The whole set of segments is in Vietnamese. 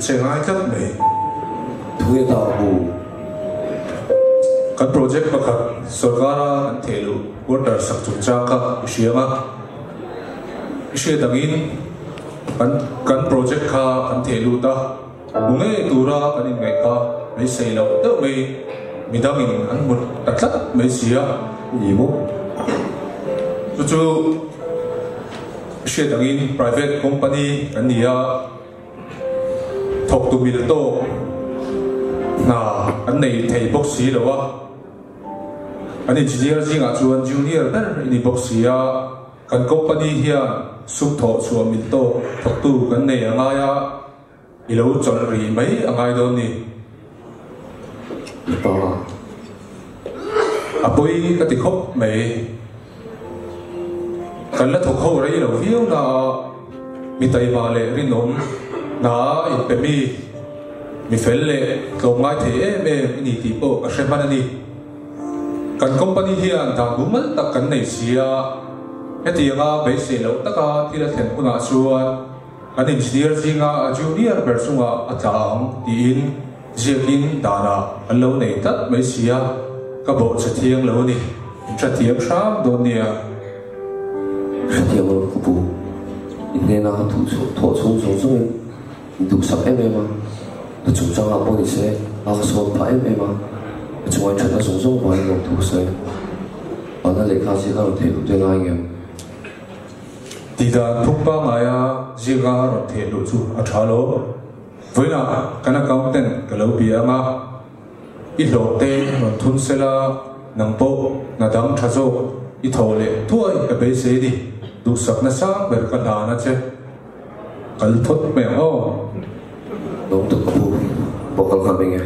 chơi ngay thấp này thuê tàu bù các project mà các सरकार anh thể lu water sắc chục cha các xia mà xia đằng in kan project kha anh thể lu ta bung ấy tura anh in ngày kha mấy xây lâu đâu mấy mình đang in anh một đặt lắc mấy xia gì mốt chú xia đằng in private company anh nia thọc tụ bil to na anh này thầy bốc xí đâu á anh engineer gì ngã chuan junior đó anh bốc xí à kan company hian sum thọ chuan bil to thọc tụ kan này anh ai à ilo chọn ri mấy anh ai đâu nè to à bôi cái tiếng khóc mấy kan là thọc hậu đấy đâu hiểu là mi tay mà lệ rin nôm na in pe mi fel le to ngai the em ni ti po a shepan ni kan company hian da gumal tak kan nei sia hetianga be se lo taka thila thlen kuna chuan an engineer zinga a junior bersunga atang ti in jekin dana allo nei tat mai sia ka bo chathiang lo ni chathiang sham do nia chathiang lo ku nên là thủ thổ sung đủ sắp em mà nó chủ张là bố đi xe là số phải em mà chúng anh chuyện là sung vào một thủ xe và nó lấy khá gì đó thể được tương lai nghe thì đã thúc ba ngày gì cả rồi thể được chú à trả lỗ với là cái nào công tên cái lâu bia mà ít lộ tên rồi thun xe là nâng bộ là đăng trả số ít thầu lệ thôi cái bê xe đi đủ sắp nó sáng bởi cái đàn nó chứ cái thốt mẹ ô đúng được cụ bộ con khoa mình nghe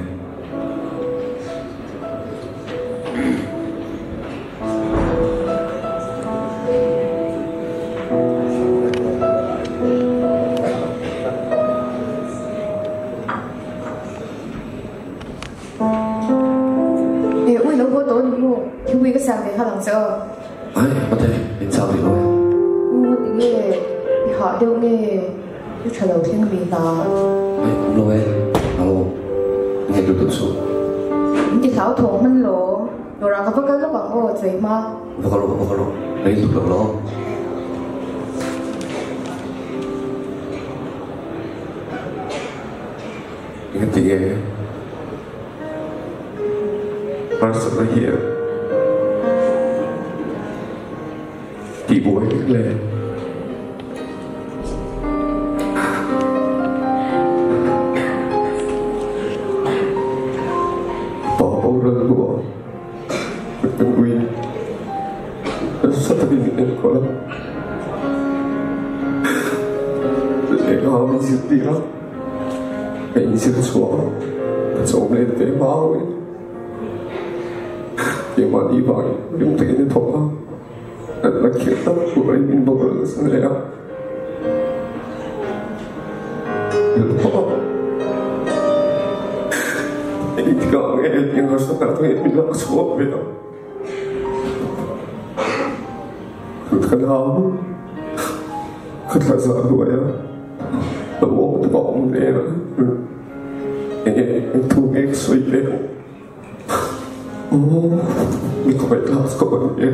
ui nó có tối đi thì ui cái sáng để họ làm sao ai có thể đến sao thì thôi thì nghe thì họ đều nghe cứ chờ đầu tiên vì là ai lâu em alo nghe được số thì thảo thổ mình lộ rồi ra có cái bằng ô vậy mà vô કરો lấy được lo cái gì vậy 벌써 here đi bố ấy lên bỏ bố rơi của từng quyền sao ta bị nhận có lắm để nó bị giết đi lắm bị giết xuống trộm lên tế bào ấy nhưng mà đi vào những cái này thôi là khiến tâm của anh mình bộc lộ ra lẽ được không anh thì có nghe nhưng mà sao cả tôi mình lắng xuống vậy đó cứ khăn hao cứ thật sợ đuổi á và bố tôi bỏ một đêm anh thu nghe suy lên mình có phải làm có vấn đề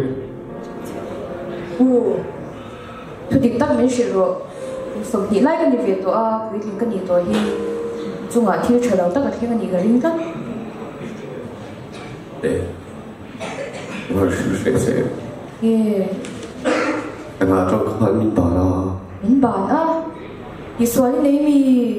tôi định tắt mấy sự rồi sống đi lại cái gì về tôi quyết định cái gì tôi thì chung là thiếu chờ đầu tất cả thiếu cái gì cái linh tất để mà sẽ em mà trong khoản mình bảo thì xoay lấy mi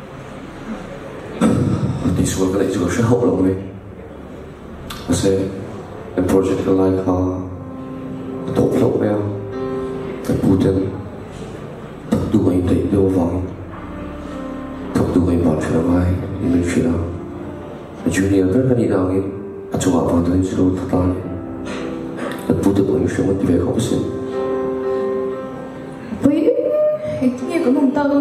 thì xuống cái này rồi sẽ hậu lòng mình sẽ em project cái này ha tốt lắm em cái Putin thật đủ anh thấy đâu vắng thật đủ anh bảo chuyện này thì mình chuyện nào junior cái này nào em cho họ vào tới chỗ thật là cái Putin cũng sẽ mất việc không xin với cái gì cũng không tao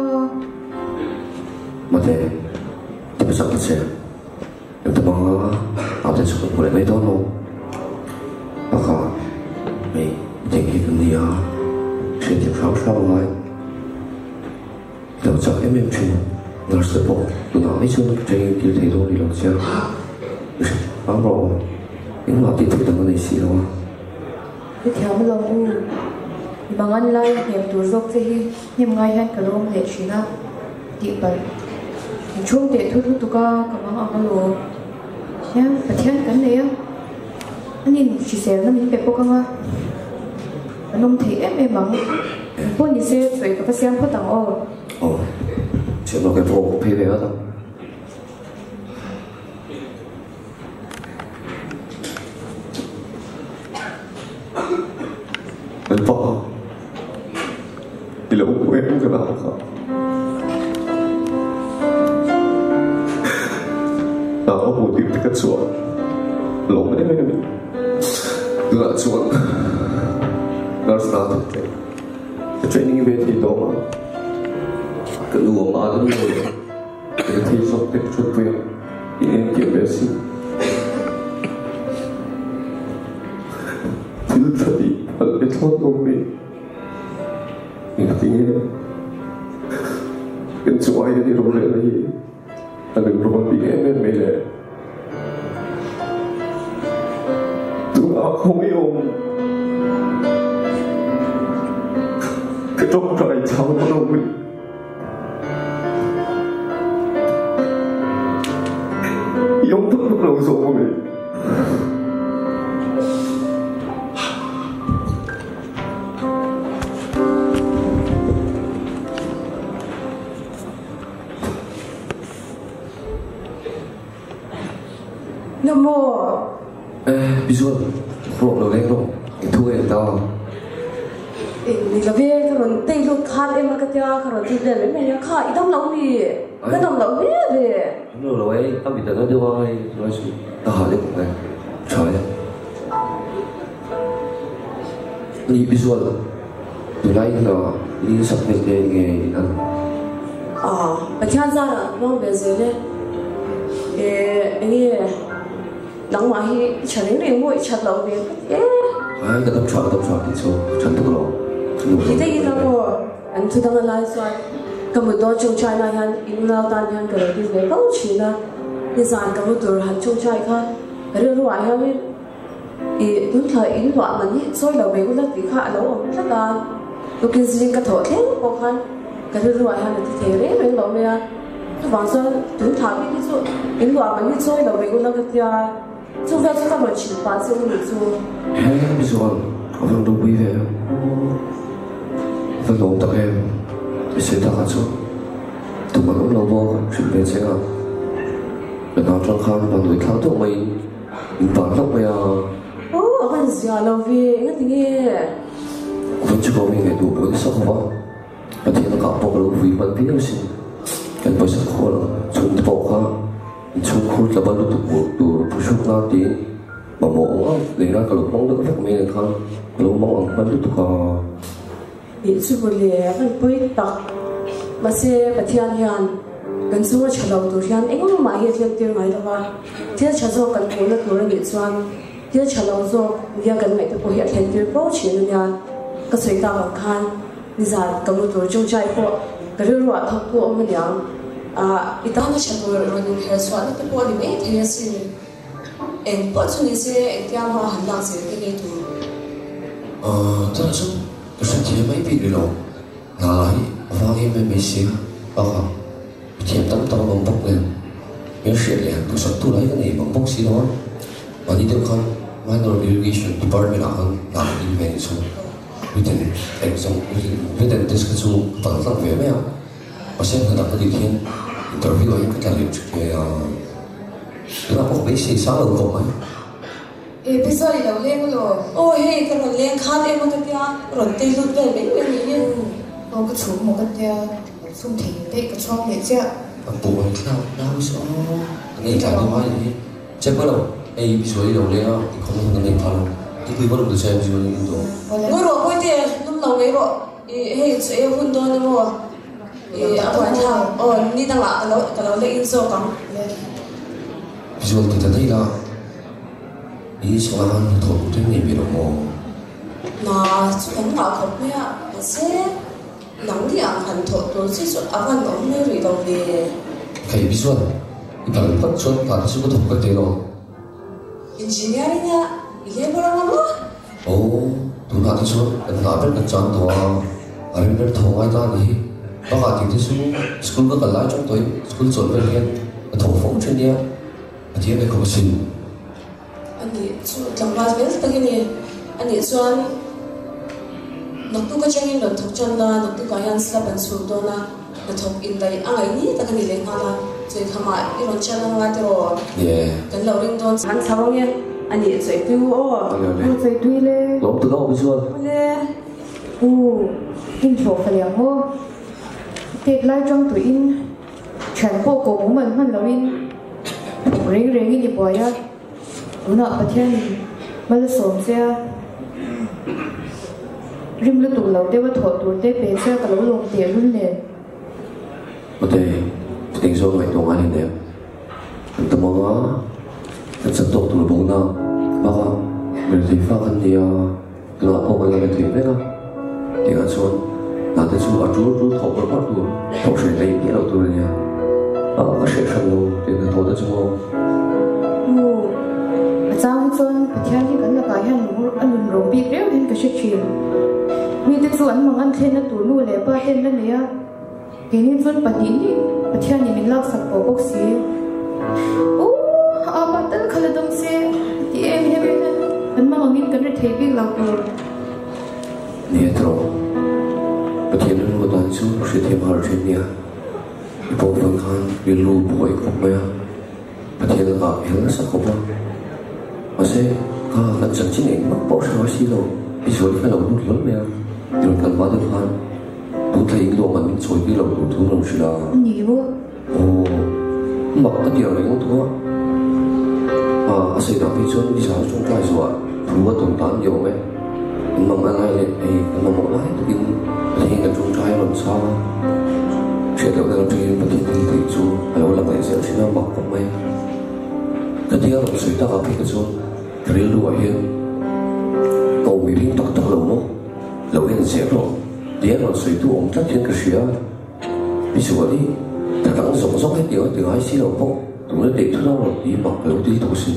mà thế thì bây giờ cái xe em thấy bằng ở trên sân của lại mấy đó luôn và cả mày tình hình cái gì sẽ tiếp sau lại đầu giờ em chuyện nurse po tu na mai chu training ki thei do ri lo cha ang ro những loại tiền thực tầng này xí đâu cái theo mà lòng u bằng anh lai niệm tuổi dốc thì niệm ngay hay cả lòng hệ chỉ na đi vậy chung để thu thu cả bằng ông lo nhá phải theo cái này á anh nhìn chỉ xem nó mình bị bốc không anh ông thấy em bằng bố nhìn xem rồi có xem có tặng ô chuyện nó cái phố phê về đó anh bỏ thì là của em cái nào không đó một điểm cái chuột lộn đấy từ là chuột nó là cái training về thì đó mà cái lúa mà nó lúa cái thì sắp được chuột về thì em kiếm về xin thì lúc đó thì anh biết thôi không biết nhưng mà tiếng cái chỗ ai đi rồi là gì anh đừng rồi bị em mê lệ tụi nó không yêu cái trong trời cháu nó đâu mình yêu thức lúc đầu rồi mình Namo. Visual, ruộng đầu lên rồi, cái thu em tao. Ni là về cái rồi tây lúc khát em cái tia cái rồi thì để mấy nhà khát ít đông lâu đi, cái đông lâu về. Đúng rồi ấy, tao bị tao nó đưa vào nói chuyện, tao hỏi đấy cũng này, trời ơi. Ni visual, từ nay là đi sắp đến cái nghề ăn. Bà thiên gia là mong về rồi đấy. Anh đóng mà hi trở nên người ngồi chặt lâu về cái cái tập trò thì số chẳng được lâu. Thì đây là một anh thu đăng lại rồi, cầm một đôi trong chai này hắn in lao tan hắn cái đi về bao chỉ là đi dàn cầm một đôi hắn trong chai khác, cái đó loại hắn thì đúng thời in đoạn là nhị rồi đầu về cũng rất tí khá lâu ông rất là tôi kinh doanh cái thổ thế của hắn cái đó loại hắn là thế đấy mấy lâu về vào giờ đúng thời cái số in đoạn mà nhị rồi đầu về cũng là cái tia chúng ta mới chỉ bán xong rồi rồi visual, có phần đúng quý về phần lòng tập em sẽ tạo ra số tụi mình cũng lâu vô chuyện về sẽ là lần nào trong khăn và người khao tụi mình toàn lúc bây giờ bạn già lâu về nghe tiếng nghe vẫn chưa có mình ngày đủ với số không và thì nó gặp một lúc vì vẫn biết gì cái bây giờ khó là chúng ta bỏ qua chúng khối là bao nhiêu tụ chút nào tí mà mổ để ra cái lúc mong được các mình không lúc mong ăn bao nhiêu tụ bị chú bồ lệ cái bưởi tắc mà xe bát thiên hiền gần xuống chợ đầu tụ hiền anh không买嘢tiền ngày đó thế chợ đầu gần phố là tụ là bị choan thế chợ đầu rồi giờ gần ngày tụ bồ hiện tiền bao nhiêu nha cái suy ta bằng khan đi ra cầm một tụ trong trái phố cái rượu loạn thóc của ông mình nhang itang na siya po running hair swat ito po di ba hair sin and po so ni se and kaya mo handang se cái này tu thật sự cái sự chỉ mấy bị rồi ngài vang em mấy xíu thì tâm tâm bằng bốc lên nhớ chuyện liền tôi sắp tu lấy cái này bằng bốc xíu đó và đi được không minor irrigation department làm đi về số within within this cái số bằng tăng về mấy và xem người ta có điều kiện interview với cái liệu cái chúng ta có mấy gì sao ở cộng ấy bây giờ thì đầu lên rồi ôi hey cái rồi lên khát em một cái tia rồi tây lụt về mấy người như cái chú một cái tia xung thỉnh đấy cái cho để chứ bố anh theo đau sao ngày cả đi mai đi chết bắt đầu bây giờ đi đầu lên thì không có người phalo thì cứ bắt đầu từ xem bây giờ đi rồi ngồi rồi quay tiền lúc đầu đấy rồi hey sẽ hôn đôi nữa rồi toàn thằng đi đang lại cái đó lấy số cắm visual thì thấy là ý số là anh thuộc thêm nhiều việc mà chú cũng bảo không biết mà sẽ nắng thì ăn hẳn thổ tôi sẽ xuất ăn hẳn ông nơi rồi đâu về cái ví dụ 이따가 펀션 받으시고 더 똑같대요. 인지니어냐? 이게 뭐라고? 오, 돈 받으시고 나를 같잖아. 아래를 더 많이 다니. 너가 어디서 스쿨 갈라 정도 스쿨 전에 더 펑션이야. 어디에 그 것이 아니, 정말 그래서 begini. 아니, 수안 너도 장인 너 덕전다 너도 가양 스라반 수도나 너 덕인다이 아이니 다 그니 랭하나 저희 가마 이런 채널 와들어 예. 근로링 돈 상사방에 아니 저희 두어 저희 두이래 너무 뜨거워 비주얼 네 오 intro phải liền hô tết lai trong tuổi in全部cổ bố mình là in rèn rèn như vậy á bữa nọ bữa thiên mà là sớm xe rim lu tụ lâu tết với thổ tụ tết bé xe cả lỗ lồng tiền luôn liền 어때? 땡소 많이 동안인데요. 근데 뭐가 진짜 또 돈을 먹나? 봐가 그래도 이파간디야. 그나 보고 내가 되면은 내가 좀 나한테 좀 아주 더블 받고 혹시 내 얘기라도 들으냐? 아, 실천도 내가 더더 좀 오 trang sơn theo như cái là cái hàng anh rồng bị réo lên cái chuyện vì cái số anh mang anh thêm nó tủ nuôi lẽ ba thêm nó này cái này dân bản địa đi theo như mình lao sập vào bốc xí ô à bạn tên khai đông xe thì em anh mang mình cái này thấy biết lao tủ nè thôi bây giờ nó có toàn số sẽ thêm hai chuyện nha bộ phận han bị lù bội không mấy bây giờ là hiểu sắc không mà sẽ có gần chân chính này mất bỏ sao xí đâu bị sôi cái đầu nó lớn mấy rồi cần bao nhiêu han tôi thấy cái đồ mà mình sôi cái đầu nó thu lòng sự là nhiều ồ mà cái điều này cũng thua à xây dựng cái chỗ đi sao trong cái rồi thua tồn tại nhiều mấy mà anh này này mà một lái thì hiện cái trong cái làm sao chuyện đầu tiên thì mình thì chú lâu là phải sẽ xin nó bọc của mấy cái thứ là sự ta gặp cái chỗ cái lúa hiện cầu mỹ liên tục tao lâu lâu hiện sẽ rồi để mà sự tu ông chắc trên cái gì á ví dụ đi ta đang sống sống hết điều từ hai xí đầu phố tụi nó để thứ đó rồi đi mặc lâu đi tu sĩ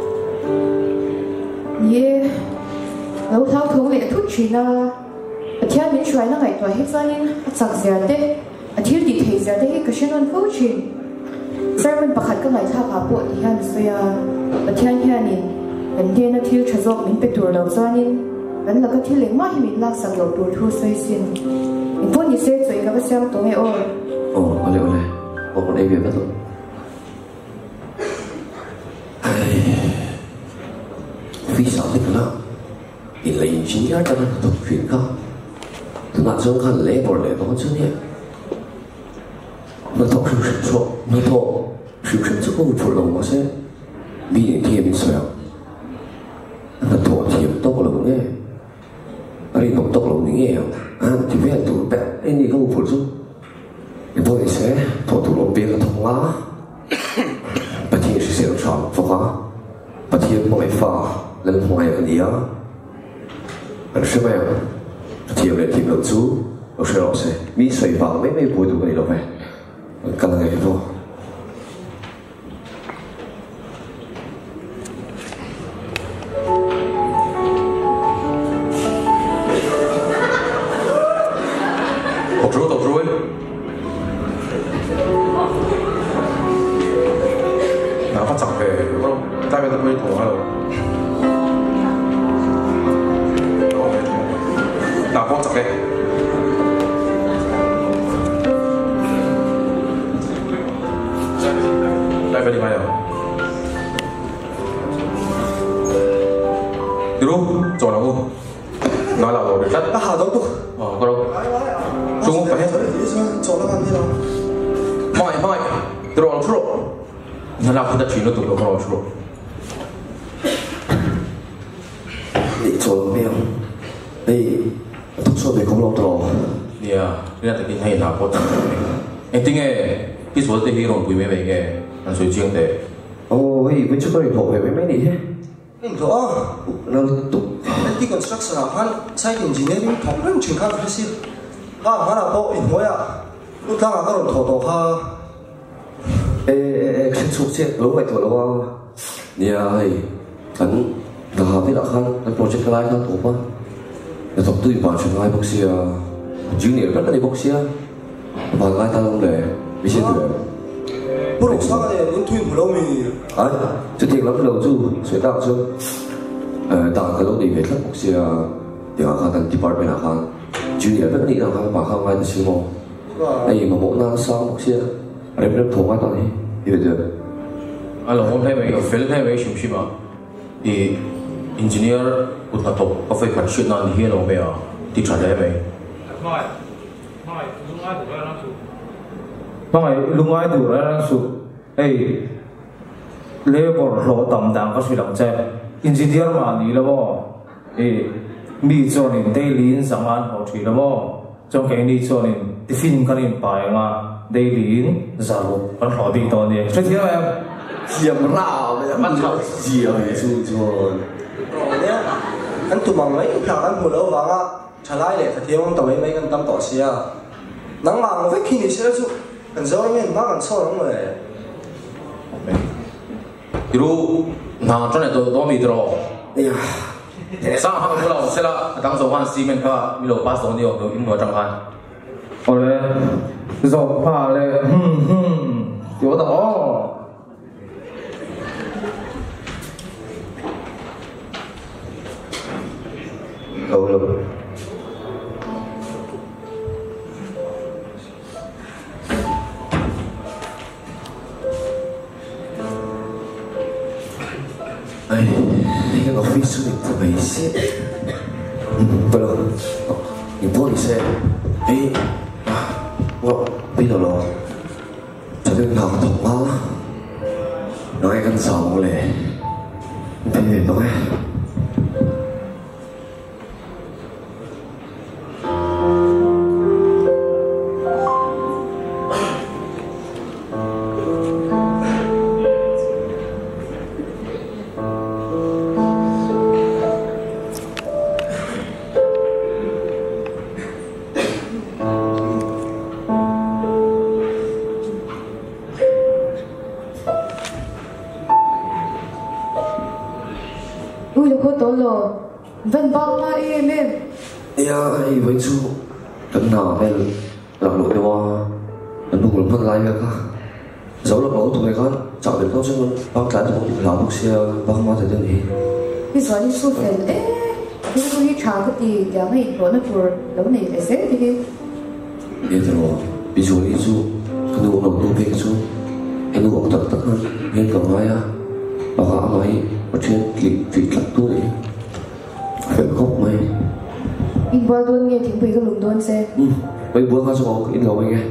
yeah lâu thao thống lệ thuốc chuyện là theo những chuyện nó ngày tuổi hết ra nên sẵn sàng đấy thiếu đi thấy ra đấy cái chuyện nó phô chuyện sau mình bắt cái ngày thao phá bộ thì hắn sẽ theo như này vấn đề nó thiếu cho dọc mình bị tụt đầu ra nên vẫn là cái thiếu lấy mãi mình lạc sẵn đầu tụt thu xây xin mình muốn như thế rồi các bạn xem tối ngày ôi ở liệu này một con em về mất rồi vì sao thế nào thì lấy chính giá cho nó thuộc chuyện không từ nào trong khăn lễ bỏ lễ đó chứ nhé nó thuộc sự sản xuất nó thuộc sự sản xuất của một phụ lòng mà sẽ bị những thiên sẹo nó thuộc thiểm tốc lòng nghe ở đây nó tốc lòng nghe thì biết tụi bạn anh đi không phụ giúp thì tôi sẽ thuộc tụi lòng biết là thông lá và thiên sẽ sẽ chọn phá và thiên mọi phá lên ngoài ở địa anh sẽ mèo thiên lại tìm được chú ở sẽ sẽ bị sấy vào mấy buổi tụi này đâu vậy cần là ngày thôi tập rồi nào phát chẳng về đúng không ta bây giờ mới thổ rồi nào có chẳng về đây phải đi ngay rồi đi luôn rồi đâu nói là rồi rất hào đâu tu có đâu Trung Quốc phải hết chỗ nó ăn thế nào mai 들어가라 풀어 나라 보다 뒤로 또 들어가라 풀어 để cho mèo đây thuốc sôi về không lâu đâu nè nên là cái hay là có chẳng em tính nghe cái số tiền hero quý mấy mấy nghe anh suy chiang để ôi với chút này thổ về mấy này thế em thổ nó tục IT construction là han site engineering thổ lên chuyển khác hết xí ngã nào bộ in ngồi à lúc thang ngã còn thổ thổ ha cái số xe lố vậy thôi đâu nè hay hắn là biết là hắn cái project lại hắn thủ không là tập tụi bạn chúng ai bốc xe junior rất là đi bốc xe và lại ta không để bị xe tuyển bố lục sao cái này thuyền của đâu mình ấy chứ thiệt lắm đầu chú sẽ tạo cho tạo cái lối đi về bốc xe thì họ đang department là hắn junior rất nghĩ là hắn mà hắn ai thì siêu mong đây mà mỗi năm sau bốc xe em thùng ai toàn đi bây giờ alo hôm nay mình phải lên mấy chuyện mà thì engineer cũng là top có phải phát triển nào thì nó bây giờ thì trả lời mấy Mày lung ai đủ ra năng suất, labor lo tầm đẳng các suy luận chơi, engineer mà đi là bao, mi cho nên daily sang ăn học thì là bao, trong cái này cho nên tiffin cái này phải mà daily giờ lúc ăn học đi đâu nè, chơi thế em, diệm rào bây giờ bắt đầu diệm chú rồi, nhé anh tụi mình mấy thằng anh phụ đâu vắng á, trả lại để phải thiếu ông tàu mấy cái tâm tỏ xia, nắng màng với khi này sẽ chú anh giấu anh em bác anh sau lắm rồi, Iru na cho nên tôi mi draw sao hàng mua lâu sẽ là đang dùng hàng xi men pha mi lâu pass on đi rồi in vào trong hàng ôi dầu pha lên chỗ đó đâu đâu ai cái office này thì phải xếp bây giờ những thứ sẽ bây giờ lo cho nên học thuộc quá nói căn sầu lệ bây giờ nói Vân băng mà em ai với chú lần nào hay làm lỗi hoa lần buồn phân lại việc ha dấu được lỗi tụi con chọn được tốt chứ bác trái tụi mình làm một xe bác mà thấy được gì bây giờ đi xuống phèn nhưng tôi đi trả cái gì cái này nó vừa lâu này phải xếp đi bây giờ ví dụ như chú cái đồ đầu tư về chú cái đồ tập tất hơn nên còn nói bà họ nói ở trên kỹ thuật tôi phải khóc mày in qua luôn nghe tiếng bì cái lùng đôn xe mấy bữa khác xong in lâu mày nghe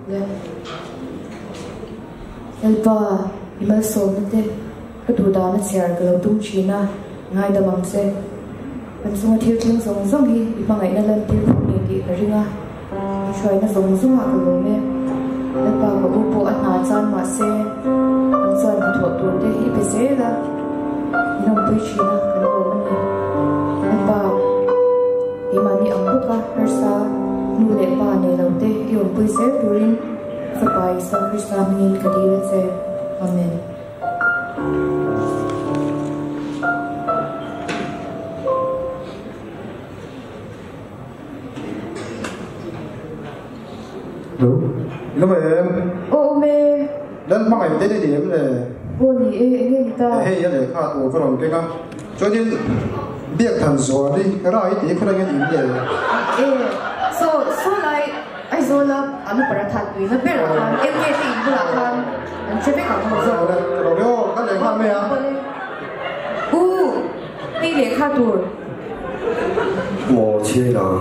Elva imal sol nte cái đồ đá nó xẻ cái lồng tung chi na ngay đầm bằng xe anh xong thiêu thiêu giống hi mà ngày nay lên thiêu phụ nhị thì cái riêng xoay nó giống à cái lồng mẹ Elva có bộ bộ anh hà chan mà xe anh chan nó thuộc tuần thế hi bị xe ra nó bơi chi na cái lồng này Elva imani ang buka harsa nule pa ne laute yon puise durin sabai sa Krishna min kadira se amen đúng lúc mà em ô mê đến mắc ảnh đến điểm này ô nhỉ nghe ta hay để khá tổ cái lòng cái con cho nên biết thần số đi cái đó ấy thì không ai nghĩ gì so lại ai rồi là anh phải thật vì nó biết là em nghe thì cũng là con anh chưa biết cả một rồi rồi đó cái này khoan mẹ đi để khá tuổi một chia là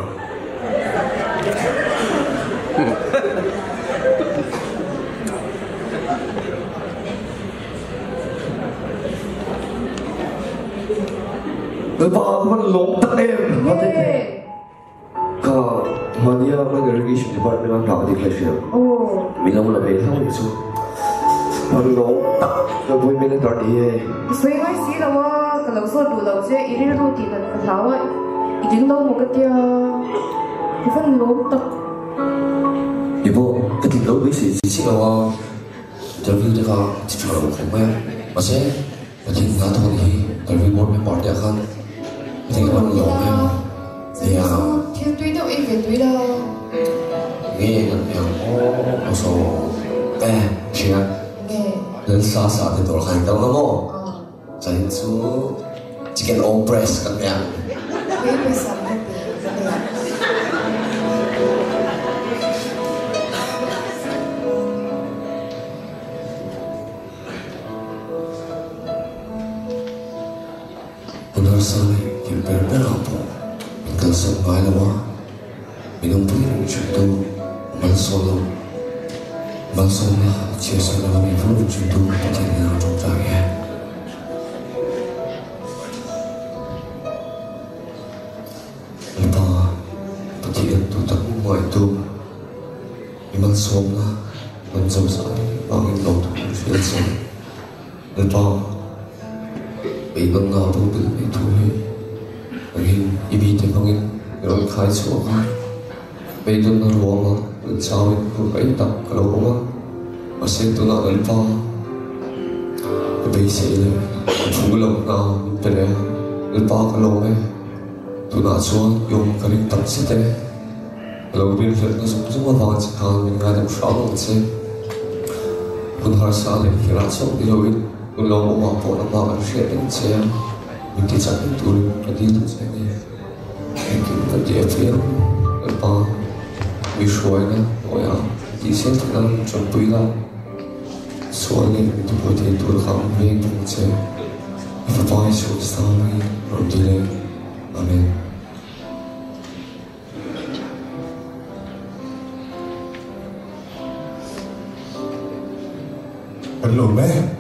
vợ vẫn lốm tắt em có thế cả Mania với người irrigation department đang làm thì phải mình làm là về không được chứ vẫn lốm tắt rồi vui mình đang đi suy nghĩ xí làว่าcái lâu số đủ lâu chứ ý định rồi thì là cái tháo ấy ý định đâu một cái tia cái phần lốm tắt Ibu ketika lebih sih kalau interview dia kan cuma ngomong masih jadi nggak tahu nih interview mau memang dia kan ketika orang ngomong dia thiên tuy đâu em về tuy đâu nghe yang so chuyện lên xa xa thì tôi hành động lắm không chạy chú chicken all breast các bạn với bây giờ em benar sekali yang berbeda kita semua lama minum pun contoh malsolong malsolong ciasa dalam minum contoh pertanyaan trong tanya lepas pertanyaan tu tak mulai tu malsolong menjauh sekali bangin laut selesai lepas iban na bu bil me thu agin ibi te bangin ron khai chu ka beidon na roma chawin ku kai tak kalo ma ase tu na alpa be se le phungulom na pere alpa kalo me tu na chuan yom karin tak se te lo bin hlet na sum sum wa chi khan min ga dem shao che kun har sa le kira chau di lo kun lo ma po na ma kan she den che min ti cha tu ka di tu che ni ki ka di fe alpa vi shoi na o ya di se ta na chon pui la so ni tu po te tu kham ve tu che fa pai so sta ni ro di le amen Hello, man.